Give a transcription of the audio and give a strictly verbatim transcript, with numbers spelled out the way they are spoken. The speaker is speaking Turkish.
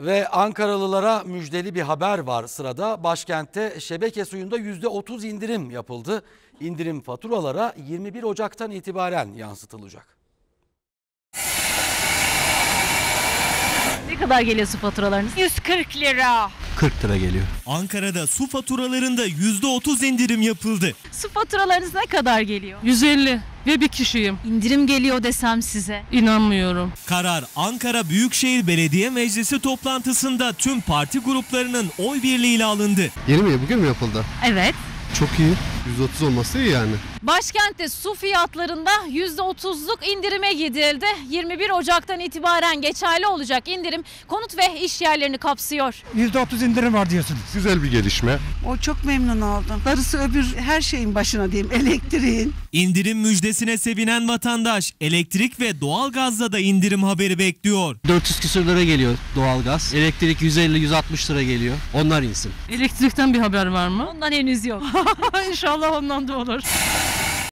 Ve Ankaralılara müjdeli bir haber var sırada. Başkentte şebeke suyunda yüzde otuz indirim yapıldı. İndirim faturalara yirmi bir Ocak'tan itibaren yansıtılacak. Ne kadar geliyor su faturalarınız? yüz kırk lira. kırk lira geliyor. Ankara'da su faturalarında yüzde otuz indirim yapıldı. Su faturalarınız ne kadar geliyor? yüz elli ve bir kişiyim. İndirim geliyor desem size. İnanmıyorum. Karar Ankara Büyükşehir Belediye Meclisi toplantısında tüm parti gruplarının oy birliğiyle alındı. Yeni mi? Bugün mü yapıldı? Evet. Çok iyi. yüzde otuz olması iyi yani. Başkentte su fiyatlarında yüzde otuzluk indirime gidildi. yirmi bir Ocak'tan itibaren geçerli olacak indirim konut ve iş yerlerini kapsıyor. yüzde otuz indirim var diyorsunuz. Güzel bir gelişme. O çok memnun oldum. Darısı öbür her şeyin başına diyeyim, elektriğin. İndirim müjdesine sevinen vatandaş elektrik ve doğalgazda da indirim haberi bekliyor. dört yüz küsür lira geliyor doğalgaz. Elektrik yüz elli yüz altmış lira geliyor. Onlar insin. Elektrikten bir haber var mı? Ondan henüz yok. İnşallah ondan da olur.